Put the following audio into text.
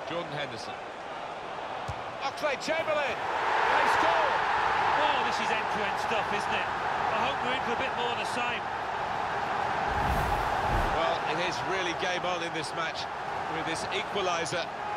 Jordan Henderson. Oxlade-Chamberlain. They score. Oh, this is end-to-end stuff, isn't it? I hope we're in for a bit more of the same. Well, it is really game on in this match with this equaliser